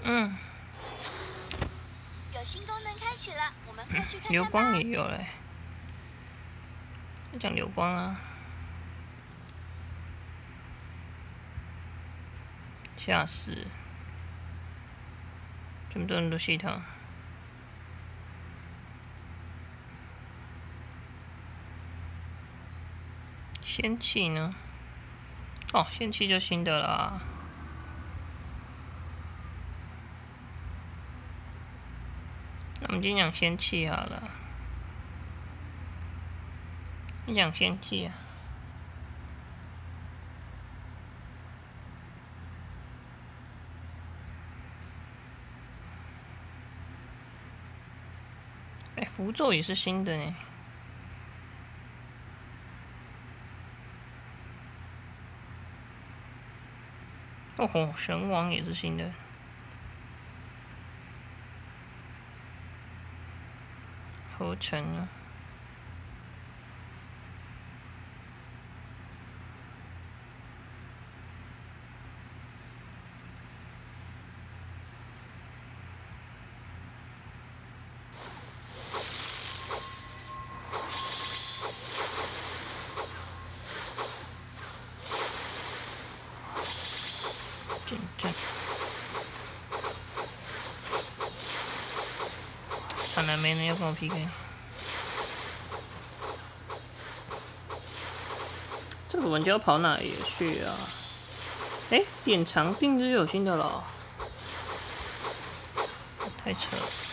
嗯。 有新功能开启了，我们过去看看吧。 流光也有嘞，讲流光啊，吓死！这么多人都系统。仙气呢？哦，仙气就新的啦。那我们今天讲仙气好了。你讲仙气啊？哎，符咒也是新的呢。哦吼，神王也是新的。合成啊。阵阵。惨了，没人要跟我 PK。这个玩家要跑哪里去啊？哎，典藏定制有新的了，太扯了。